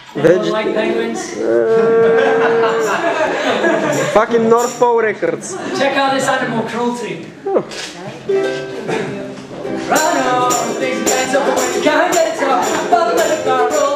Anyone like penguins? Fucking North Pole Records. Check out this animal cruelty. Run on, things dance over when you can't get it up.